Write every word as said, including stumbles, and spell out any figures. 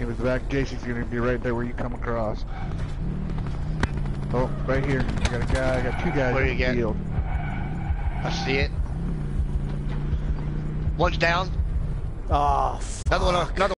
his back. J C's gonna be right there where you come across. Oh, right here. I got a guy. I got two guys Where in you the get? field. I see it. One's down. Oh, Another one. Another.